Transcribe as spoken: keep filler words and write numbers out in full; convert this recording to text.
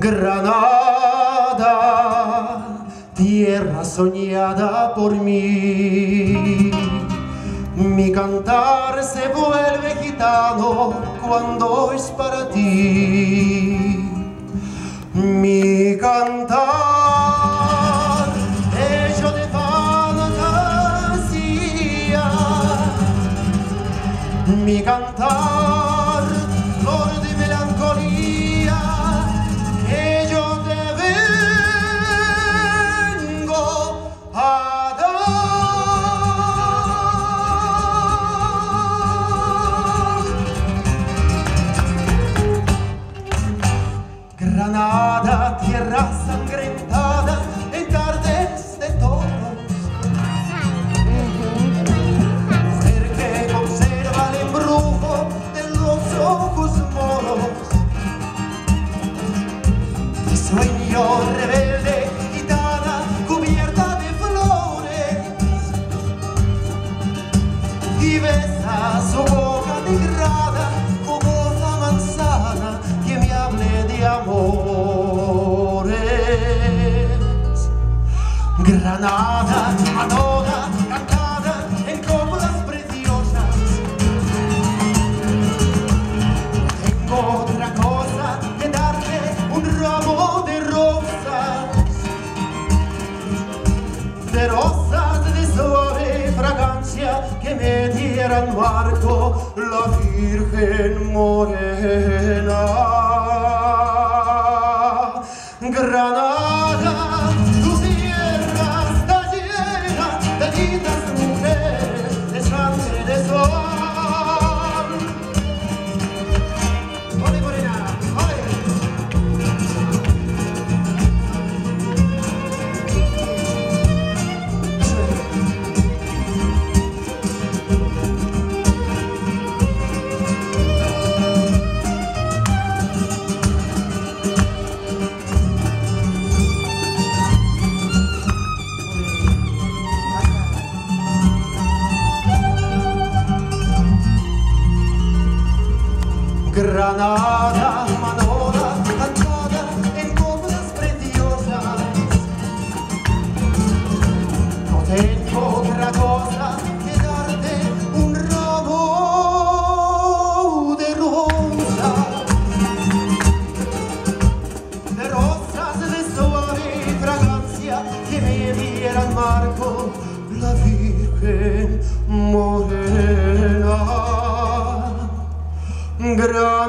Granada, tierra soñada por mí. Mi cantar se vuelve gitano cuando es para ti. Mi cantar hecho de fantasía. Mi cantar flor de melancolía. Que yo te vengo a Granada, tierra sangrentada en tardes de toros. Mujer que conserva el embrujo de los ojos moros. Mi sueño rebelde, gitana cubierta de flores. Y besa su boca negrada como la manzana que me hable de amores. Granada, Manona, cantada en coplas preciosas. No tengo otra cosa que darte un ramo de rosas, de rosas de suave fragancia que me dieran marco la Virgen morena. Granada, tu tierra está llena de lindas mujeres de sangre de sol. ¡Ole, morena! ¡Ole! Granada, Manona, cantada en coplas preciosas. No tengo otra cosa que darte un ramo de rosas, de rosas de suave fragancia que me dieran marco la Virgen morena. Granada.